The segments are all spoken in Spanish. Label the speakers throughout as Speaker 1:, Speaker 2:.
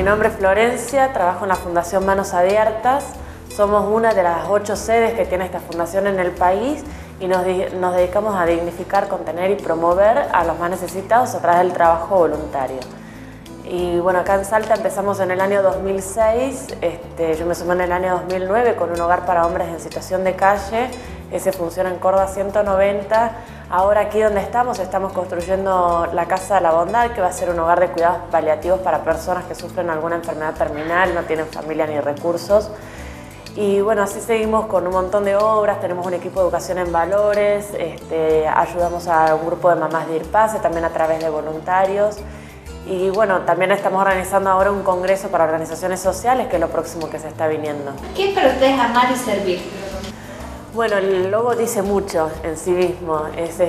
Speaker 1: mi nombre es Florencia, trabajo en la Fundación Manos Abiertas. Somos una de las 8 sedes que tiene esta fundación en el país y nos dedicamos a dignificar, contener y promover a los más necesitados a través del trabajo voluntario. Y bueno, acá en Salta empezamos en el año 2006, yo me sumé en el año 2009 con un hogar para hombres en situación de calle. Ese funciona en Córdoba 190. Ahora aquí donde estamos construyendo la Casa de la Bondad, que va a ser un hogar de cuidados paliativos para personas que sufren alguna enfermedad terminal, no tienen familia ni recursos. Y bueno, así seguimos con un montón de obras, tenemos un equipo de educación en valores, ayudamos a un grupo de mamás de IRPASE, también a través de voluntarios. Y bueno, también estamos organizando ahora un congreso para organizaciones sociales, que es lo próximo que se está viniendo.
Speaker 2: ¿Qué es para ustedes amar y servir?
Speaker 1: Bueno, el logo dice mucho en sí mismo.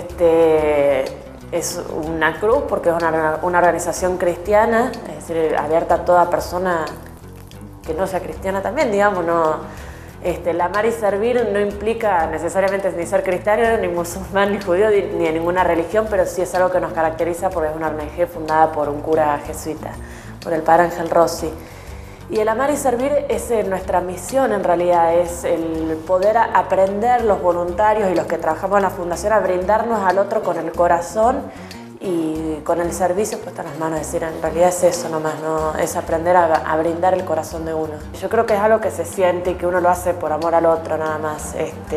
Speaker 1: Es una cruz porque es una organización cristiana, es decir, abierta a toda persona que no sea cristiana también, digamos. El amar y servir no implica necesariamente ni ser cristiano, ni musulmán, ni judío, ni de ninguna religión, pero sí es algo que nos caracteriza porque es una ONG fundada por un cura jesuita, por el padre Ángel Rossi. Y el amar y servir es nuestra misión en realidad, es el poder aprender los voluntarios y los que trabajamos en la fundación a brindarnos al otro con el corazón y con el servicio puesto en las manos. Es decir, en realidad es eso nomás, ¿no? Es aprender a brindar el corazón de uno. Yo creo que es algo que se siente y que uno lo hace por amor al otro nada más.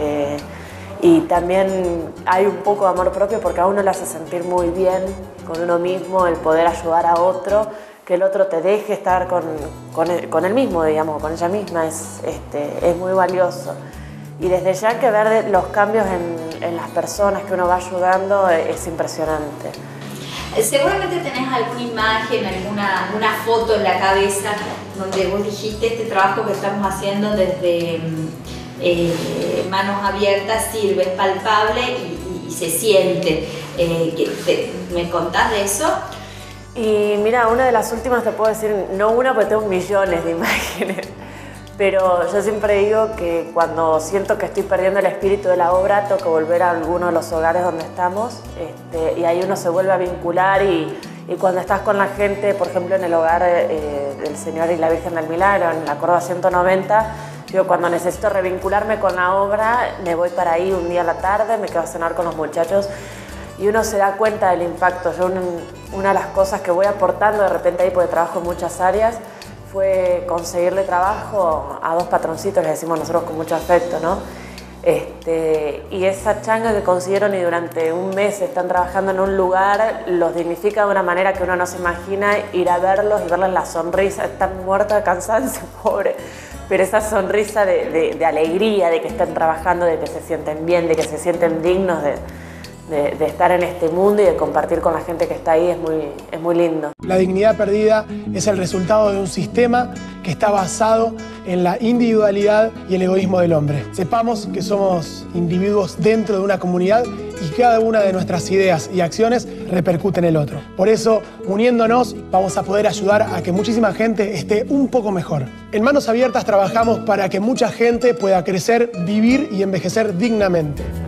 Speaker 1: Y también hay un poco de amor propio porque a uno le hace sentir muy bien con uno mismo el poder ayudar a otro, que el otro te deje estar con él mismo, digamos, con ella misma, es muy valioso. Y desde ya hay que ver los cambios en las personas que uno va ayudando es impresionante.
Speaker 2: Seguramente tenés alguna imagen, alguna foto en la cabeza donde vos dijiste este trabajo que estamos haciendo desde Manos Abiertas sirve, es palpable y se siente. ¿Me contás de eso?
Speaker 1: Y mira, una de las últimas te puedo decir, no una porque tengo millones de imágenes, pero yo siempre digo que cuando siento que estoy perdiendo el espíritu de la obra, tengo que volver a alguno de los hogares donde estamos, y ahí uno se vuelve a vincular y cuando estás con la gente, por ejemplo en el hogar del Señor y la Virgen del Milagro, en la Córdoba 190, yo cuando necesito revincularme con la obra, me voy para ahí un día a la tarde, me quedo a cenar con los muchachos, y uno se da cuenta del impacto. Yo una de las cosas que voy aportando de repente ahí, porque trabajo en muchas áreas, fue conseguirle trabajo a 2 patroncitos, les decimos nosotros con mucho afecto, ¿no? Y esa changa que consiguieron y durante un mes están trabajando en un lugar, los dignifica de una manera que uno no se imagina, ir a verlos y verles la sonrisa, están muertos de cansancio, pobre, pero esa sonrisa de alegría, de que están trabajando, de que se sienten bien, de que se sienten dignos de estar en este mundo y de compartir con la gente que está ahí es muy lindo.
Speaker 3: La dignidad perdida es el resultado de un sistema que está basado en la individualidad y el egoísmo del hombre. Sepamos que somos individuos dentro de una comunidad y cada una de nuestras ideas y acciones repercute en el otro. Por eso, uniéndonos, vamos a poder ayudar a que muchísima gente esté un poco mejor. En Manos Abiertas trabajamos para que mucha gente pueda crecer, vivir y envejecer dignamente.